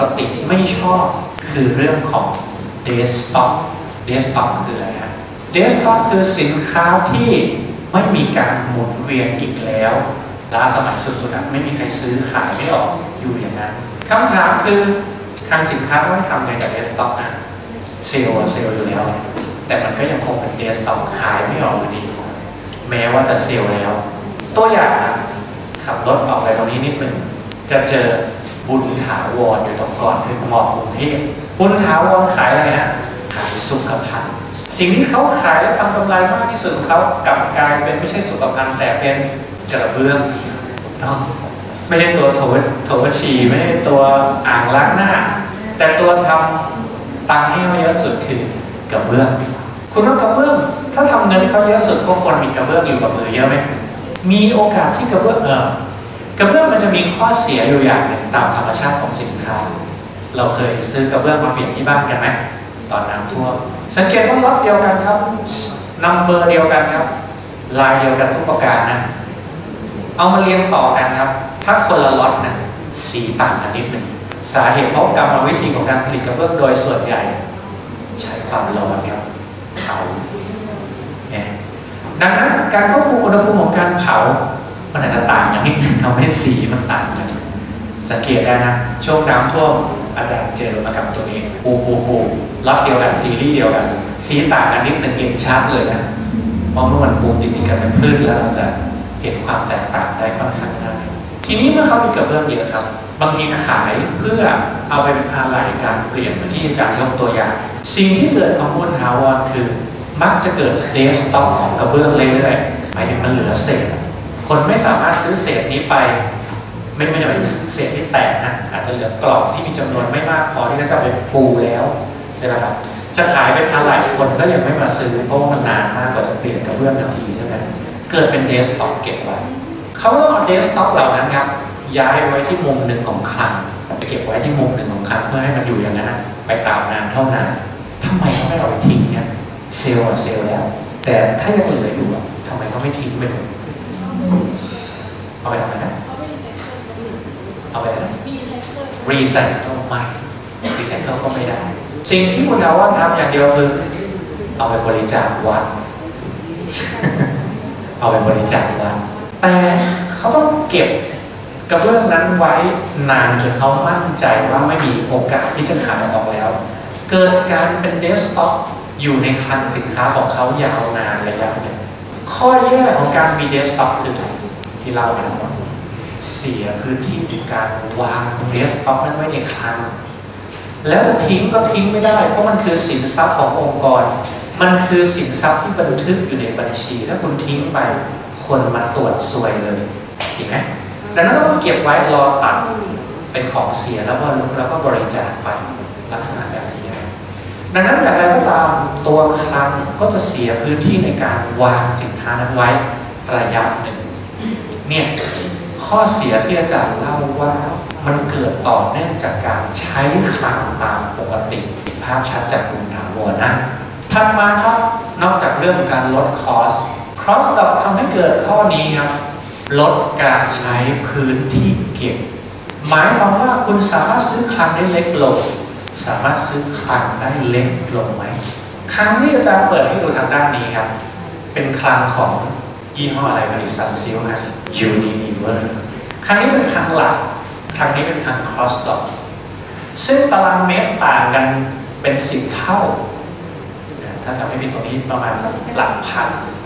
กติไม่ชอบคือเรื่องของ dead stock dead stock คืออะไรฮะ dead stock คือสินค้าที่ไม่มีการหมุนเวียนอีกแล้วล้าสมัยสุดๆไม่มีใครซื้อขายไม่ออกอยู่อย่างนั้นคำถามคือทางสินค้าไม่ทำในกับ dead stock นะเซลล์อยู่แล้วแต่มันก็ยังคงเป็น dead stock ขายไม่ออกอยู่ดีแม้ว่าจะเซลล์แล้วตัวอย่างขับรถออกไปตรงนี้นิดหนึ่งจะเจอบุญถาวรอยู่ตรงก่อนถึงมอกรุงเทพบุญถาวรขายอะไรฮะขายสุขภัณฑ์สิ่งที่เขาขายและทำกำไรมากที่สุดของเขากลับกลายเป็นไม่ใช่สุขภัณฑ์แต่เป็นกระเบื้องไม่ใช่ตัวโถฉี่ไม่ใช่ตัวอ่างล้างหน้าแต่ตัวทำตังค์ให้เขาเยอะสุดคือกระเบื้องคุณว่ากระเบื้องถ้าทำเงินเขาเยอะสุดเขาควรมีกระเบื้องอยู่กับมือเยอะไหมมีโอกาสที่กระเบื้องกระเบื้องมันจะมีข้อเสียอยู่อย่างหนึ่งตามธรรมชาติของสินค้าเราเคยซื้อกระเบื้องมาเปลี่ยนที่บ้านกันไหมตอนน้ำท่วมสังเกตว่าล็อตเดียวกันครับนัมเบอร์เดียวกันครับลายเดียวกันทุกประการนะเอามาเรียงต่อกันครับถ้าคนละล็อตนะสีต่างกันนิดหนึ่งสาเหตุเพราะกรรมวิธีของการผลิตกระเบื้องโดยส่วนใหญ่ใช้ความร้อนครับเผาดังนั้นการควบคุมอุณหภูมิของการเผามันอาจจะต่างกันนิดนึงทำให้สีมันต่างกันสังเกตได้นะช่วงน้ำท่วมอาจารย์เจอมากับตัวเองปูล็อตเดียวกันซีรีส์เดียวกันสีต่างกันนิดนึงเห็นชัดเลยนะเพราะเมื่อมันปูติดกันเป็นพืชแล้วเราจะเห็นความแตกต่างได้ค่อนข้างง่ายทีนี้เมื่อเขามีกระเบื้องเยอะครับบางทีขายเพื่อเอาไปเป็นอะไหล่การเปลี่ยนเหมือนที่อาจารย์ยกตัวอย่างสิ่งที่เกิดของบุญถาวรคือมักจะเกิดเดสต็อกของกระเบื้องเรื่อยๆหมายถึงมันเหลือเศษคนไม่สามารถซื้อเศษนี้ไปไม่ใช่หมายถึงเศษที่แตกนะอาจจะเหลือกล่องที่มีจำนวนไม่มากพอที่จะไปปูแล้วใช่ไหมครับจะขายเป็นอะไหล่คนก็ยังไม่มาซื้อเพราะมันนานมากกว่าจะเปลี่ยนกระเบื้องทันทีใช่ไหมเกิดเป็นเดสต็อกเก็บไว้เขาต้องเอาเดสต็อกเหล่านั้นครับย้ายไว้ที่มุมหนึ่งของคลังไปเก็บไว้ที่มุมหนึ่งของคลังเพื่อให้มันอยู่อย่างนั้นไปตามนานเท่านานทำไมเขาไม่เอาไปทิ้งเนี่ยเซลล์แล้วแต่ถ้ายังเหลืออยู่ทำไมเขาไม่ทิ้งไปหมดเอาไปทำอะไรนะเอาไปนะรีไซเคิลไม่รีไซเคิลก็ไม่ได้สิ่งที่คุณถาวรทำอย่างเดียวคือเอาไปบริจาควัดเอาไปบริจาควัดแต่เขาต้องเก็บกระเบื้องนั้นไว้นานจนเขามั่นใจว่าไม่มีโอกาสที่จะขายออกแล้วเกิดการเป็นเดสต็อกอยู่ในคลังสินค้าของเขายาวนานระยะหนึ่งข้อแย่ของการมีเดสต็อกคือที่เราไปทั้งหมดเสียพื้นที่ในการวางเดสต็อกนั้นไว้ในคลังแล้วจะทิ้งก็ทิ้งไม่ได้เพราะมันคือสินทรัพย์ขององค์กรมันคือสินทรัพย์ที่บันทึกอยู่ในบัญชีถ้าคุณทิ้งไปคนมาตรวจสวยเลยเห็นไหมดังนั้นต้องเก็บไว้รอตัดเป็นของเสียแล้วก็บริจาคไปลักษณะแบบนี้ดังนั้นอย่างไรก็ตามตัวคลังก็จะเสียพื้นที่ในการวางสินค้านั้นไว้ระยะหนึ่งเนี่ยข้อเสียที่อาจารย์เล่าว่ามันเกิดต่อเนื่องจากการใช้คลังตามปกติภาพชัดจากบุญถาวรนะถัดมาครับนอกจากเรื่องการลดคอสดอกทำให้เกิดข้อนี้ครับลดการใช้พื้นที่เก็บหมายความว่าคุณสามารถซื้อคลังได้เล็กลงสามารถซื้อคลังได้เล็กลงไหมคลังที่อาจารย์เปิดให้ดูทางด้านนี้ครับเป็นคลังของยี่ห้ออะไรผลิตซันซิลนะยูนิเวอร์คลังนี้เป็นคลังหลักคลังนี้เป็นคลังคอสดอกซึ่งตารางเมตรต่างกันเป็น10 เท่าถ้าทำให้ผิดตรงนี้ประมาณสักหลักพัน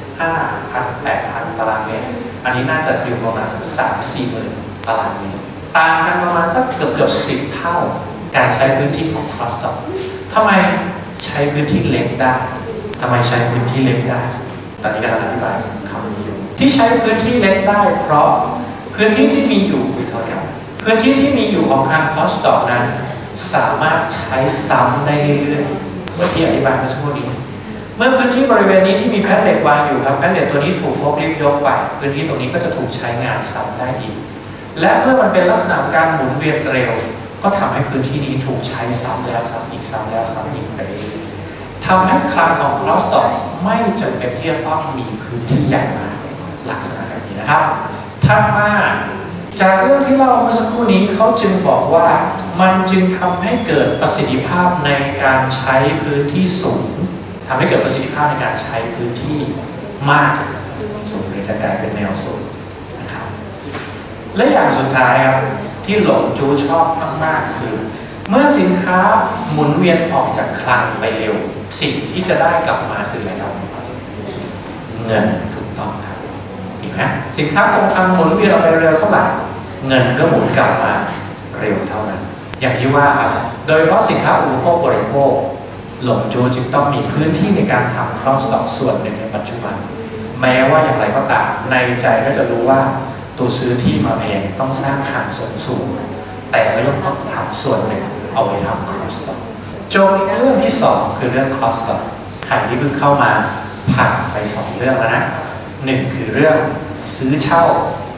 5,000 8,000 ตารางเมตรอันนี้น่าจะอยู่ประมาณสัก3-4 หมื่นตารางเมตรต่างกันประมาณสักเกือบ10 เท่าการใช้พื้นที่ของคอสดอกทำไมใช้พื้นที่เล็กได้ทำไมใช้พื้นที่เล็กได้ตอนนี้กำลังอธิบายคำนี้อยู่ที่ใช้พื้นที่เล็กได้เพราะพื้นที่ที่มีอยู่พื้นที่ที่มีอยู่ของคลังคอสดอกนั้นสามารถใช้ซ้ำได้เรื่อยๆเมื่อที่อธิบายเมื่อสักครู่นี้เมื่อพื้นที่บริเวณนี้ที่มีแผ่นเหล็กวางอยู่ครับแผ่นเหล็กตัวนี้ถูกโฟล์คลิฟต์ยกไปพื้นที่ตรงนี้ก็จะถูกใช้งานซ้ำได้อีกและเมื่อมันเป็นลักษณะการหมุนเวียนเร็วก็ทำให้พื้นที่นี้ถูกใช้ซ้ำแล้วซ้ำอีกซ้ำแล้วซ้ำอีกไปเรื่อยๆทำให้คลังของคอสดอกไม่จำเป็นที่จะต้องมีพื้นที่ใหญ่มากลักษณะแบบนี้นะครับถัดมาจากเรื่องที่เล่าเมื่อสักครู่นี้เขาจึงบอกว่ามันจึงทำให้เกิดประสิทธิภาพในการใช้พื้นที่สูงทำให้เกิดประสิทธิภาพในการใช้พื้นที่มากสูงเลยจะกลายเป็นแนวสูงนะครับและอย่างสุดท้ายครับที่หลงจูชอบมากๆคือเมื่อสินค้าหมุนเวียนออกจากคลังไปเร็วสิ่งที่จะได้กลับมาคืออะไรครับเงินถูกต้องครับเห็นไหมสินค้าคงทำหมุนเวียนออกไปเร็วเท่าไหร่เงินก็หมุนกลับมาเร็วเท่านั้นอย่างที่ว่าครับโดยเฉพาะสินค้าอุปโภคบริโภคหลงจูจึงต้องมีพื้นที่ในการทำครอบสต็อกส่วนหนึ่งในปัจจุบันแม้ว่าอย่างไรก็ตามในใจก็จะรู้ว่าตัวซื้อที่มาแพงต้องสร้างคลังสูงแต่ก็ยังต้องทำส่วนหนึ่งเอาไว้ทำครอบสต็อกจบเรื่องที่2คือเรื่องครอบสต็อกใครที่เพิ่งเข้ามาผ่านไป2เรื่องแล้วนะ1คือเรื่องซื้อเช่า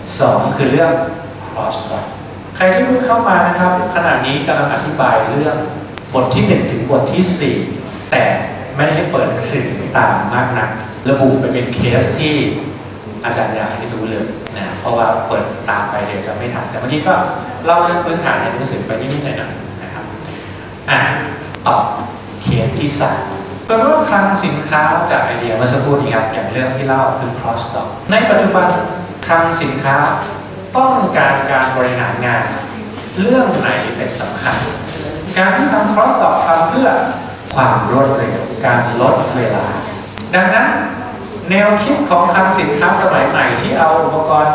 2คือเรื่อง cross stock ใครที่เพิ่งเข้ามานะครับขณะนี้กำลังอธิบายเรื่องบทที่1ถึงบทที่4แต่ไม่ได้เปิดหนังสือตามมากนักระบุไปเป็นเคสที่อาจารย์อยากให้ดูเลยนะเพราะว่าเปิดตามไปเดี๋ยวจะไม่ทันแต่เมื่อกี้ก็เล่าเรื่องพื้นฐานในหนังสือไปนิดๆหน่อยๆนะครับตอบเคสที่3เป็นว่าคลังสินค้าจากไอเดียเมื่อสักครู่นี้ครับอย่างเรื่องที่เล่าคือ cross stock ในปัจจุบันคลังสินค้าต้องการการบริหารงานเรื่องไหนเป็นสำคัญการที่ทำ cross stock ทำเพื่อความรวดเร็วการลดเวลาดังนั้นแนวคิดของคลังสินค้าสมัยใหม่ที่เอาอุปกรณ์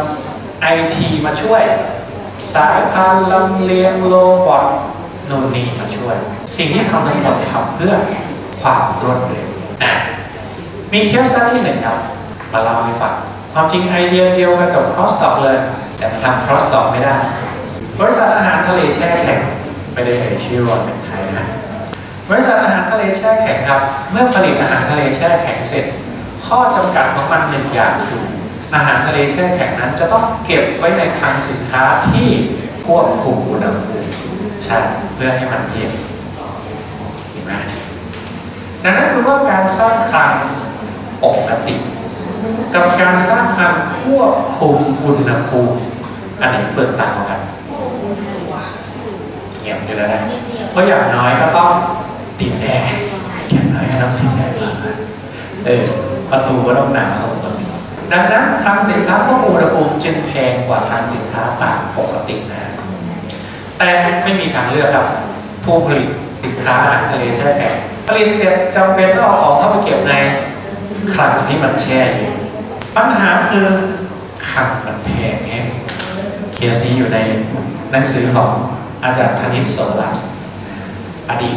IT มาช่วยสายพานลำเลียงโรบอทนู่นนี่มาช่วยสิ่งที่ทำทั้งหมดทำเพื่อความรวดเร็วมีเคสที่หนึ่งครับมาเล่าให้ฟังความจริงไอเดียเดียวกันกับ cross stock เลยแต่ทำ cross stock ไม่ได้บริษัทอาหารทะเลแช่แข็งไม่ได้เอ่ยชื่อว่าเป็นใครนะบริษัทอาหารทะเลแช่แข็งครับเมื่อผลิตอาหารทะเลแช่แข็งเสร็จข้อจำกัดของมัน1อย่างคืออาหารทะเลแช่แข็งนั้นจะต้องเก็บไว้ในคลังสินค้าที่ควบคุมอุณหภูมิใช่เพื่อให้มันเย็นเห็นไหมดังนั้นคือว่าการสร้างคลังปกติกับการสร้างคลังควบคุมอุณหภูมิอันนี้เปิดต่างกันเงียบอยู่แล้วนะเพราะอย่างน้อยก็ต้องติดแอร์อย่างน้อยก็ต้องติดแอร์ประตูก็ต้องหนาของตัวนี้ดังนั้นคลังสินค้าควบคุมอุณหภูมิจึงแพงกว่าคลังสินค้าต่างปกตินะแต่ไม่มีทางเลือกครับผู้ผลิตสินค้าอาหารทะเลแช่แข็งผลิตเสร็จจำเป็นต้องเอาของเข้าไปเก็บในคลังที่มันแช่อยู่ปัญหาคือคลังมันแพงไงเคสนี้อยู่ในหนังสือของอาจารย์ธนิต โสรัตน์อดีต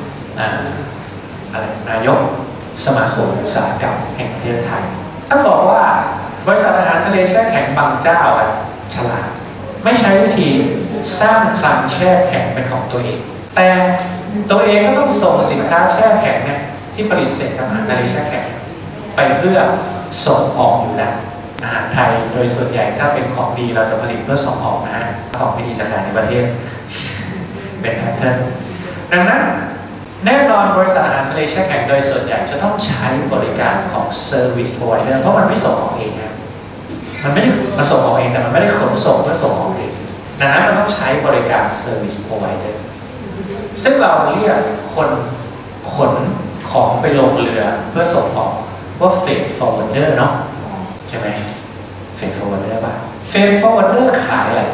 นายกสมาคมอุตสาหกรรมแห่งประเทศไทยท่านบอกว่าบริษัทอาหารทะเลแช่แข็งบางเจ้าฉลาดไม่ใช้วิธีสร้างคลังแช่แข็งเป็นของตัวเองแต่ตัวเองก็ต้องส่งสินค้าแช่แข็งเนี่ยที่ผลิตเสร็จกับอาหารทะเลแช่แข็งไปเพื่อส่งออกอยู่แล้วอาหารไทยโดยส่วนใหญ่ถ้าเป็นของดีเราจะผลิตเพื่อส่งออกนะของไม่ดีจะขายในประเทศเป็นแพทเทิร์นดังนั้นแน่นอนบริษัทอาหารทะเลแช่แข็งโดยส่วนใหญ่จะต้องใช้บริการของ Service Provider เพราะมันไม่ส่งออกเองนะมันไม่ได้มาส่งออกเองแต่มันไม่ได้ขนส่งเพื่อส่งออกเองดังนั้นมันต้องใช้บริการ Service Provider ซึ่งเราเรียกคนขนของไปลงเรือเพื่อส่งออกว่า Freight Forwarder เนาะใช่ไหม Freight Forwarder ป่ะ Freight Forwarder ขายอะไร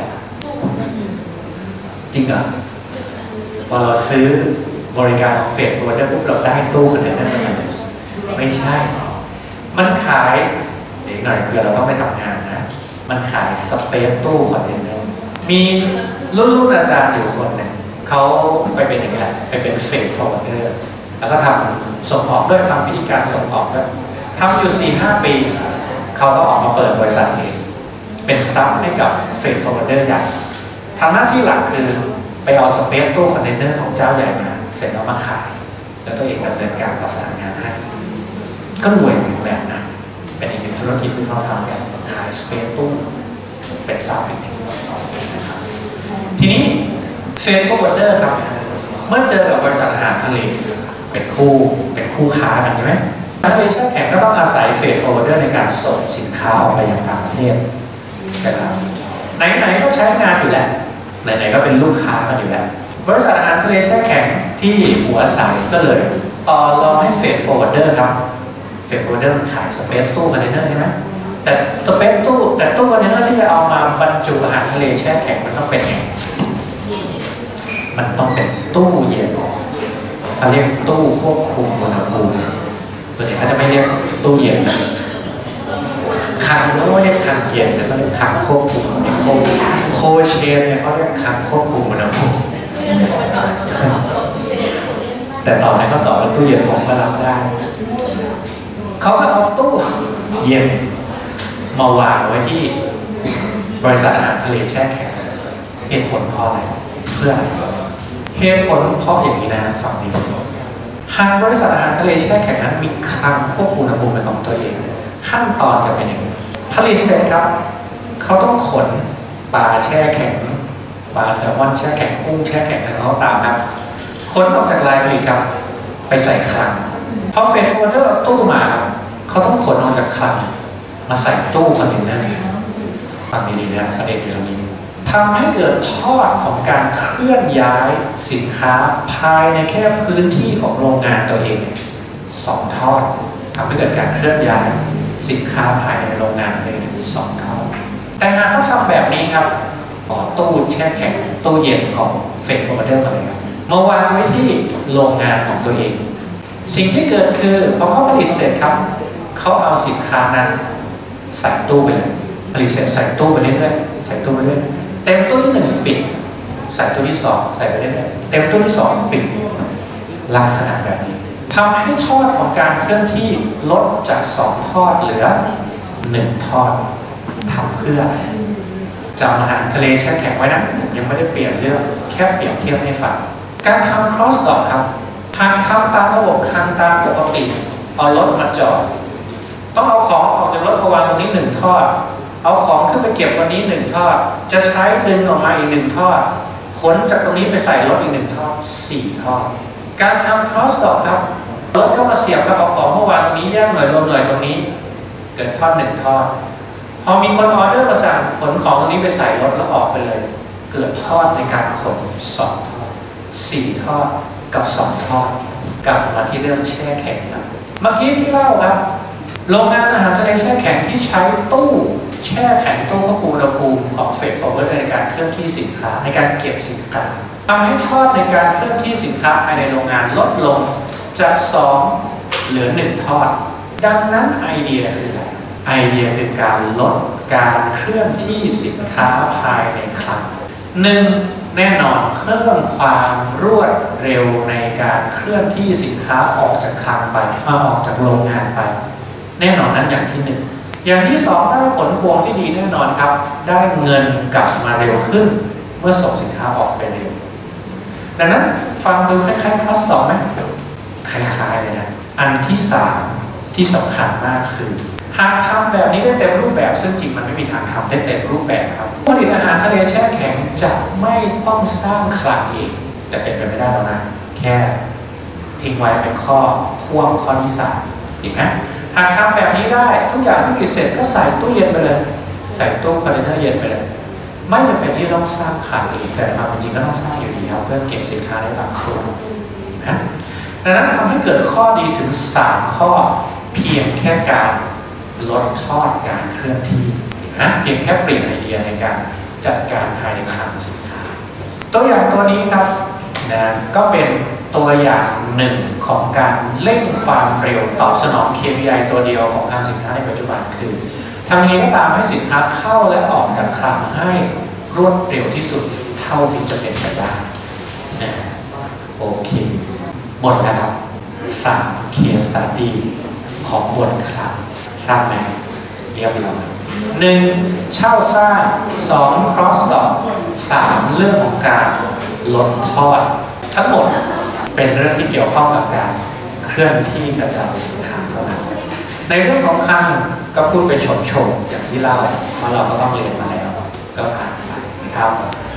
จริงเหรอพอเราซื้อบริการของเฟดวันเดอร์ปุ๊บเราได้ตู้คอนเทนเนอร์ไม่ใช่มันขายเดี๋ยวหน่อยเพื่อเราต้องไปทำงานนะมันขายสเปซตู้คอนเทนเนอร์มีรุ่นอาจารย์อยู่คนหนึ่งเขาไปเป็นอย่างไรไปเป็นเฟดฟอร์เดอร์แล้วก็ทำส่งออกด้วยทำพิธีการส่งออกด้วยทำอยู่ 4-5 ปีเขาก็ออกมาเปิดบริษัทเองเป็นซับให้กับเฟดฟอร์เดอร์ใหญ่ทำหน้าที่หลักคือไปเอาสเปซตู้คอนเทนเนอร์ของเจ้าใหญ่มาเสร็จแล้วมาขายแล้วตัวเองดำเนินการประสานงานให้ก็รวยแบบนั้นเป็นอีกหนึ่งธุรกิจที่เขาทำกันขายสเปซตู้เป็นซับอีกทีนะครับทีนี้เฟดฟอร์เวิร์ดเดอร์ครับเมื่อเจอกับบริษัทอาหารทะเลเป็นคู่ค้ากันใช่ไหมทะเลแช่แข็งก็ต้องอาศัยเฟดฟอร์เวิร์ดเดอร์ในการส่งสินค้าออกไปยังต่างประเทศนะครับไหนๆก็ใช้งานอยู่แล้วไหนๆก็เป็นลูกค้ากันอยู่แล้วบริษัทอาหารทะเลแช่แข็งที่หัวสายก็เลยต่อรองให้เฟดโฟลเดอร์ครับเฟดโฟลเดอร์ขายสเปซตู้คอนเทนเนอร์ใช่ไหมแต่สเปซตู้คอนเทนเนอร์ที่จะเอามาบรรจุอาหารทะเลแช่แข็งมันต้องเป็นไงมันต้องเป็นตู้เย็นเขาเรียกตู้ควบคุมอุณหภูมิส่วนใหญ่เขาจะไม่เรียกตู้เย็นนะคันก็เรียกคันเย็นแล้วก็เรียกคันควบคุมโคเชนเนี่ยเขาเรียกคันควบคุมอุณหภูมิแต่ตอนนั้นก็สอนว่าตู้เย็นผมก็รับได้เขาก็เอาตู้เย็นมาวางไว้ที่บริษัทอาหารทะเลแช่แข็งเหตุผลเพราะอะไรเพื่ออะไรเหตุผลเพราะอย่างนี้นะฝั่งนี้หากบริษัทอาหารทะเลแช่แข็งนั้นมีคลังควบคุมอุณหภูมิเป็นของตัวเองขั้นตอนจะเป็นอย่างนี้ผลิตเสร็จครับเขาต้องขนปลาแช่แข็งปลาแซลมอนแช่แข็งกุ้งแช่แข็งอะไรก็ตามครับขนออกจากลายผลิตครับไปใส่คลังพอเฟดโฟลเดอร์ตู้มาเขาต้องขนออกจากคลังมาใส่ตู้คอนเทนเนอร์ฟังดีๆนะประเด็นอยู่ตรงนี้ทำให้เกิดทอดของการเคลื่อนย้ายสินค้าภายในแค่พื้นที่ของโรงงานตัวเอง2 ทอดทำให้เกิดการเคลื่อนย้ายสินค้าภายในโรงงานเอง2 ทอดแต่หากเขาทำแบบนี้ครับต่อตู้แช่แข็งตู้เย็นของเฟดโฟลเดอร์มาเลยครับมาวางไว้ที่โรงงานของตัวเองสิ่งที่เกิดคือพอเขาผลิตเสร็จครับเขาเอาสินค้านั้นใส่ตู้ไปเลยผลิตเสร็จใส่ตู้ไปเรื่อยๆใส่ตู้ไปเรื่อยเต็มตู้ที่1ปิดใส่ตู้ที่2ใส่ไปเรื่อยๆเต็มตู้ที่2ปิดลักษณะแบบนี้ทำให้ทอดของการเคลื่อนที่ลดจาก2 ทอดเหลือ1 ทอดทำเพื่อจำอาหารทะเลแช่แข็งไว้นะผมยังไม่ได้เปลี่ยนเรื่องแค่เปรียบเทียบให้ฟังการทำ cross dock ครับหากทำตามระบบคลังตามปกติเอารถมาจอดต้องเอาของออกจากรถมาวางตรงนี้1 ทอดเอาของขึ้นไปเก็บวันนี้1 ทอดจะใช้ดึงออกมาอีก1 ทอดขนจากตรงนี้ไปใส่รถอีก1 ทอด4 ทอดการทำ cross dock ครับรถก็มาเสียบครับเอาของมาวางตรงนี้แยกหน่วยรวมหน่วยตรงนี้เกิดทอด1 ทอดพอมีคนออเดอร์มาสั่งขนของตรงนี้ไปใส่รถแล้วออกไปเลยเกิดทอดในการขน2 ทอด4 ทอดกับ2 ทอดกลับมาที่เรื่องแช่แข็งครับเมื่อกี้ที่เล่าครับโรงงานอาหารทะเลแช่แข็งที่ใช้ตู้แช่แข็งตู้ควบคุมอุณหภูมิของเฟดโฟลเดอร์ในการเคลื่อนที่สินค้าในการเก็บสินค้าทำให้ทอดในการเคลื่อนที่สินค้าภายในโรงงานลดลงจาก2เหลือ1 ทอดดังนั้นไอเดียคืออะไรไอเดียคือการลดการเคลื่อนที่สินค้าภายในคลัง1แน่นอนเพิ่มความรวดเร็วในการเคลื่อนที่สินค้าออกจากคลังไปออกจากโรงงานไปแน่นอนนั้นอย่างที่1อย่างที่2ได้ผลพวงที่ดีแน่นอนครับได้เงินกลับมาเร็วขึ้นเมื่อส่งสินค้าออกไปเร็วดังนั้นฟังดูคล้ายๆ cross dock ไหมคล้ายๆเลยนะอันที่3ที่สำคัญมากคือหากทำแบบนี้ได้เต็มรูปแบบซึ่งจริงมันไม่มีทางทำได้เต็มรูปแบบครับผลิตอาหารทะเลแช่แข็งจะไม่ต้องสร้างคลังเองแต่เป็นไปไม่ได้แล้วนะแค่ทิ้งไว้เป็นข้อพ่วงข้อที่3อีกนะหากทำแบบนี้ได้ทุกอย่างที่ผลิตเสร็จก็ใส่ตู้เย็นไปเลยใส่ตู้คอนเทนเนอร์เย็นไปเลยไม่จำเป็นที่ต้องสร้างคลังเองแต่ความจริงก็ต้องสร้างอยู่ดีครับเพื่อเก็บสินค้าได้บางส่วนนะดังนั้นทำให้เกิดข้อดีถึง3 ข้อเพียงแค่การลดทอดการเคลื่อนที่นะเพียงแค่เปลี่ยนไอเดียในการจัดการภายในคลังสินค้าตัวอย่างตัวนี้ครับนะก็เป็นตัวอย่างหนึ่งของการเร่งความเร็วตอบสนอง KPI ตัวเดียวของคลังสินค้าในปัจจุบันคือทำยังไงก็ตามให้สินค้าเข้าและออกจากคลังให้รวดเร็วที่สุดเท่าที่จะเป็นไปได้นะโอเคหมดแล้วครับ3 case study ของบนคลังสร้างไหมเรียบร้อย1เช่าสร้าง2 cross dock 3เรื่องของการลดทอดทั้งหมดเป็นเรื่องที่เกี่ยวข้องกับการเคลื่อนที่กระจายสินค้าเท่านั้นในเรื่องของคลังก็พูดไปชมอย่างที่เล่าว่าเราก็ต้องเรียนมาแล้วก็ผ่านไปนะครับ